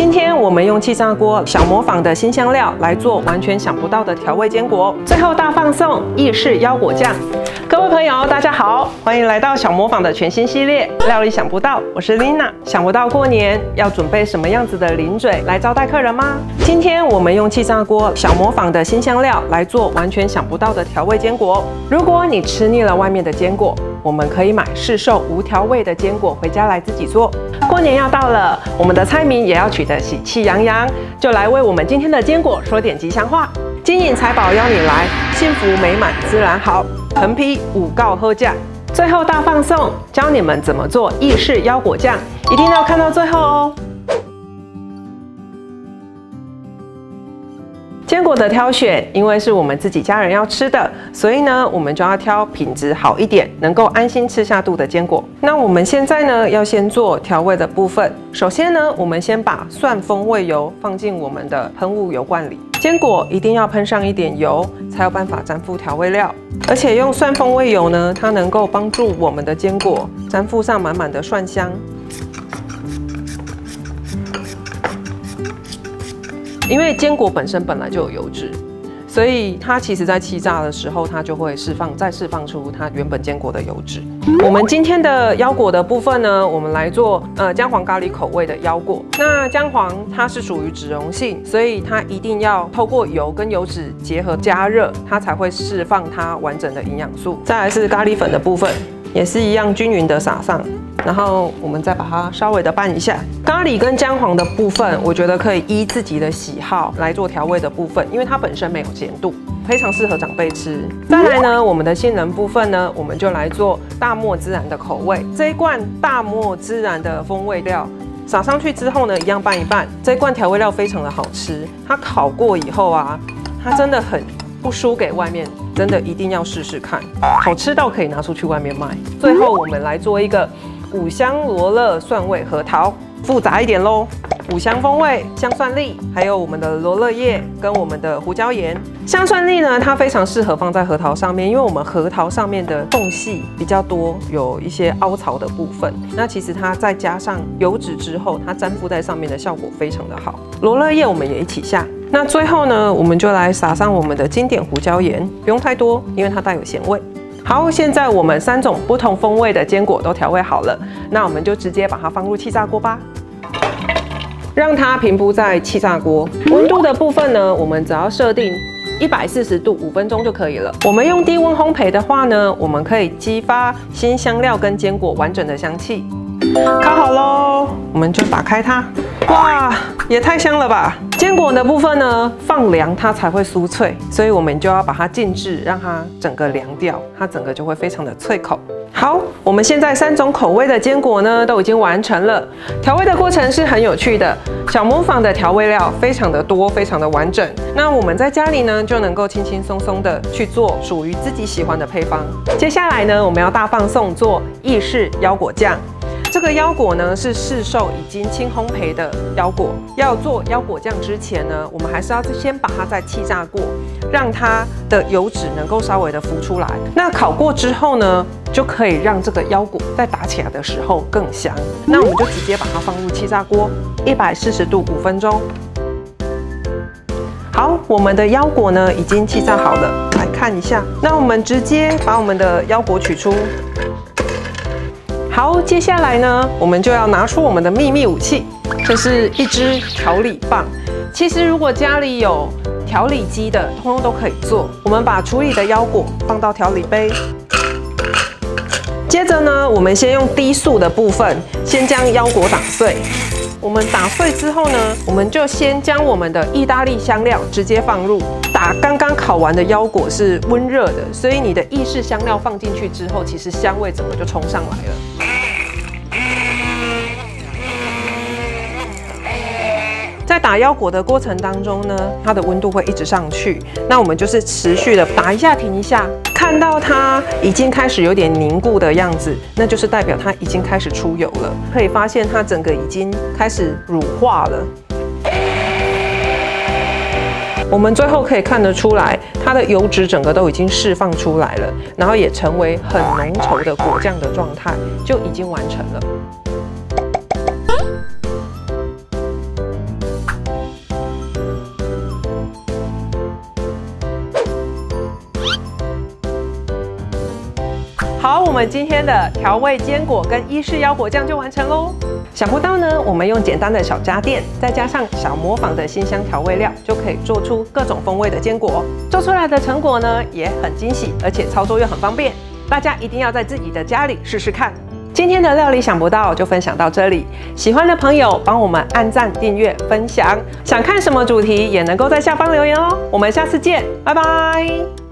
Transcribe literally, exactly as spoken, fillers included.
今天我们用气炸锅小磨坊的新香料来做完全想不到的调味坚果，最后大放送意式腰果酱。各位朋友，大家好，欢迎来到小磨坊的全新系列料理想不到，我是 Lina。想不到过年要准备什么样子的零嘴来招待客人吗？今天我们用气炸锅小磨坊的新香料来做完全想不到的调味坚果。如果你吃腻了外面的坚果，我们可以买市售无调味的坚果回家来自己做。过年要到了，我们的菜名也要取得喜气洋洋，就来为我们今天的坚果说点吉祥话。金银财宝邀你来，幸福美满自然好。横批五告喝酱，最后大放送，教你们怎么做意式腰果酱，一定要看到最后哦。坚果的挑选，因为是我们自己家人要吃的，所以呢，我们就要挑品质好一点，能够安心吃下肚的坚果。那我们现在呢，要先做调味的部分。首先呢，我们先把蒜风味油放进我们的喷雾油罐里。坚果一定要喷上一点油，才有办法沾附调味料。而且用蒜风味油呢，它能够帮助我们的坚果沾附上满满的蒜香。因为坚果本身本来就有油脂，所以它其实在气炸的时候，它就会释放再释放出它原本坚果的油脂。我们今天的腰果的部分呢，我们来做呃姜黄咖喱口味的腰果。那姜黄它是属于脂溶性，所以它一定要透过油跟油脂结合加热，它才会释放它完整的营养素。再来是咖喱粉的部分，也是一样均匀的撒上。然后我们再把它稍微的拌一下。咖喱跟姜黄的部分，我觉得可以依自己的喜好来做调味的部分，因为它本身没有咸度，非常适合长辈吃。再来呢，我们的杏仁部分呢，我们就来做大漠孜然的口味。这一罐大漠孜然的风味料撒上去之后呢，一样拌一拌。这一罐调味料非常的好吃，它烤过以后啊，它真的很不输给外面，真的一定要试试看，好吃到可以拿出去外面卖。最后我们来做一个五香罗勒蒜味核桃，复杂一点咯。五香风味、香蒜粒，还有我们的罗勒叶跟我们的胡椒盐。香蒜粒呢，它非常适合放在核桃上面，因为我们核桃上面的缝隙比较多，有一些凹槽的部分。那其实它再加上油脂之后，它粘附在上面的效果非常的好。罗勒叶我们也一起下。那最后呢，我们就来撒上我们的经典胡椒盐，不用太多，因为它带有咸味。好，现在我们三种不同风味的坚果都调味好了，那我们就直接把它放入气炸锅吧，让它平铺在气炸锅。温度的部分呢，我们只要设定一百四十度，五分钟就可以了。我们用低温烘焙的话呢，我们可以激发新香料跟坚果完整的香气。烤好喽，我们就打开它。哇，也太香了吧！坚果的部分呢，放凉它才会酥脆，所以我们就要把它静置，让它整个凉掉，它整个就会非常的脆口。好，我们现在三种口味的坚果呢都已经完成了。调味的过程是很有趣的，小磨坊的调味料非常的多，非常的完整。那我们在家里呢就能够轻轻松松的去做属于自己喜欢的配方。接下来呢，我们要大放送做意式腰果酱。这个腰果呢是市售已经轻烘焙的腰果。要做腰果酱之前呢，我们还是要先把它再气炸过，让它的油脂能够稍微的浮出来。那烤过之后呢，就可以让这个腰果在打起来的时候更香。那我们就直接把它放入气炸锅，一百四十度五分钟。好，我们的腰果呢已经气炸好了，来看一下。那我们直接把我们的腰果取出。好，接下来呢，我们就要拿出我们的秘密武器，这是一支调理棒。其实如果家里有调理机的，通通都可以做。我们把处理的腰果放到调理杯，接着呢，我们先用低速的部分，先将腰果打碎。我们打碎之后呢，我们就先将我们的意大利香料直接放入。打刚刚烤完的腰果是温热的，所以你的意式香料放进去之后，其实香味整个就冲上来了。在打腰果的过程当中呢，它的温度会一直上去。那我们就是持续的打一下停一下，看到它已经开始有点凝固的样子，那就是代表它已经开始出油了。可以发现它整个已经开始乳化了。我们最后可以看得出来，它的油脂整个都已经释放出来了，然后也成为很浓稠的果酱的状态，就已经完成了。 好，我们今天的调味坚果跟伊式腰果酱就完成喽。想不到呢，我们用简单的小家电，再加上小磨坊的辛香调味料，就可以做出各种风味的坚果。做出来的成果呢，也很惊喜，而且操作又很方便。大家一定要在自己的家里试试看。今天的料理想不到就分享到这里，喜欢的朋友帮我们按赞、订阅、分享。想看什么主题也能够在下方留言哦。我们下次见，拜拜。